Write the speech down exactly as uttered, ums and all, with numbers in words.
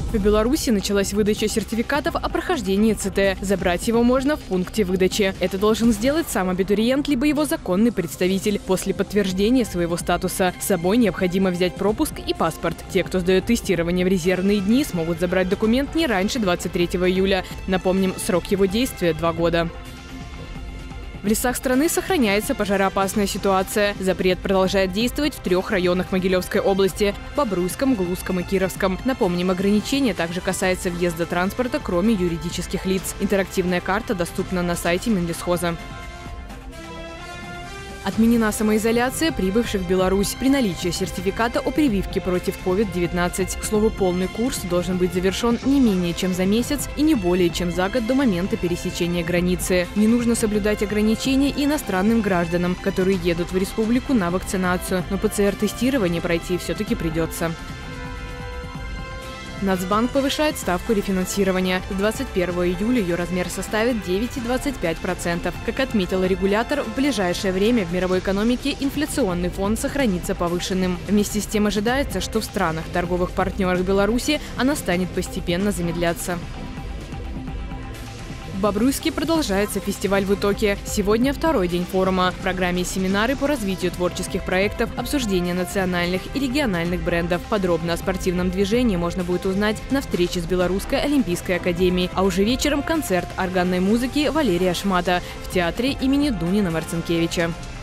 В Беларуси началась выдача сертификатов о прохождении ЦТ. Забрать его можно в пункте выдачи. Это должен сделать сам абитуриент, либо его законный представитель после подтверждения своего статуса. С собой необходимо взять пропуск и паспорт. Те, кто сдает тестирование в резервные дни, смогут забрать документ не раньше двадцать третьего июля. Напомним, срок его действия – два года. В лесах страны сохраняется пожароопасная ситуация. Запрет продолжает действовать в трех районах Могилевской области – Бобруйском, Глузском и Кировском. Напомним, ограничение также касается въезда транспорта, кроме юридических лиц. Интерактивная карта доступна на сайте Минлесхоза. Отменена самоизоляция прибывших в Беларусь при наличии сертификата о прививке против ковид девятнадцать. К слову, полный курс должен быть завершен не менее чем за месяц и не более чем за год до момента пересечения границы. Не нужно соблюдать ограничения и иностранным гражданам, которые едут в республику на вакцинацию, но ПЦР-тестирование пройти все-таки придется. Нацбанк повышает ставку рефинансирования. С двадцать первого июля ее размер составит девять целых двадцать пять сотых процента. Как отметил регулятор, в ближайшее время в мировой экономике инфляционный фон сохранится повышенным. Вместе с тем ожидается, что в странах, торговых партнерах Беларуси, она станет постепенно замедляться. В Бобруйске продолжается фестиваль в Итоке. Сегодня второй день форума. В программе семинары по развитию творческих проектов, обсуждение национальных и региональных брендов. Подробно о спортивном движении можно будет узнать на встрече с Белорусской олимпийской академией. А уже вечером концерт органной музыки Валерия Шмата в театре имени Дунина Марцинкевича.